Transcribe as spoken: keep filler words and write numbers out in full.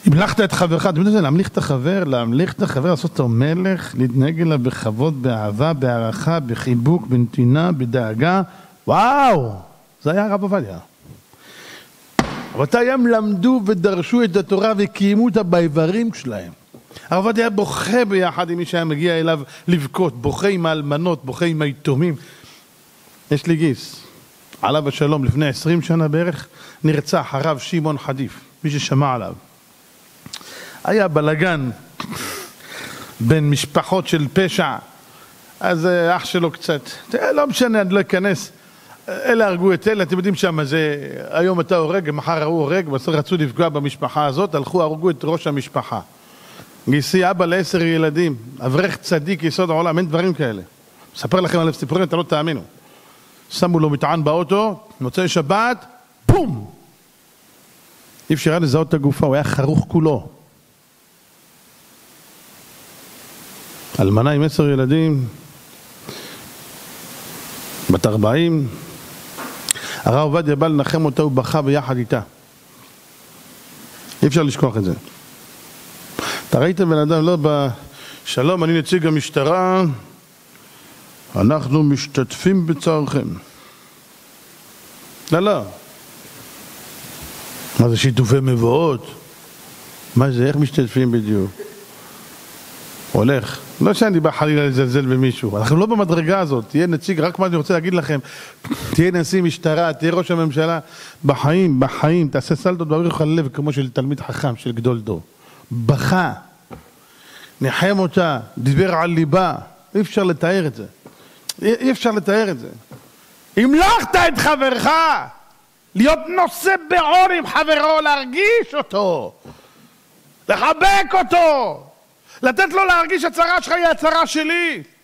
המלכת את חברך, אתם יודעים, להמליך את החבר, להמליך את החבר, לעשות אותו מלך, להתנהג אליו בכבוד, באהבה, בהערכה, בחיבוק, בנתינה, בדאגה. וואו, זה היה הרב עובדיה. רבותיי, הם למדו ודרשו את התורה וקיימו אותה באיברים שלהם. הרב עובדיה בוכה ביחד עם מי שהיה מגיע אליו לבכות, בוכה עם האלמנות, בוכה עם היתומים. יש לי גיס, עליו השלום, לפני עשרים שנה בערך, נרצח הרב שמעון חדיף, מי ששמע עליו. היה בלגן בין משפחות של פשע, אז אח שלו קצת, לא משנה, אני לא אכנס, אלה הרגו את אלה, אתם יודעים שמה זה, היום אתה הורג, מחר הוא הורג, בסוף רצו לפגוע במשפחה הזאת, הלכו, הרגו את ראש המשפחה. גיסי אבא לעשר ילדים, אברך צדיק יסוד העולם, אין דברים כאלה. מספר לכם על סיפורים, אתה לא תאמינו. שמו לו מטען באוטו, מוצאי שבת, פום! אי אפשר לזהות את הגופה, הוא היה חרוך כולו. אלמנה עם עשר ילדים, בת ארבעים, הרב עובדיה בא לנחם אותה, הוא בכה ביחד איתה. אי אפשר לשכוח את זה. אתה ראית בן אדם, לא בשלום, אני נציג המשטרה, אנחנו משתתפים בצערכם. לא, לא. מה זה שיתופי מבואות? מה זה, איך משתתפים בדיוק? הולך. לא שאני בא חלילה לזלזל במישהו. אנחנו לא במדרגה הזאת. תהיה נציג, רק מה אני רוצה להגיד לכם, תהיה נשיא משטרה, תהיה ראש הממשלה. בחיים, בחיים, תעשה סלטות בעריך הלב כמו של תלמיד חכם, של גדול דור. בכה. נחם אותה, דיבר על ליבה. אי אפשר לתאר את זה. אי אפשר לתאר את זה. המלכת את חברך, להיות נושא בעור עם חברו, להרגיש אותו, לחבק אותו, לתת לו להרגיש הצרה שלך היא הצרה שלי.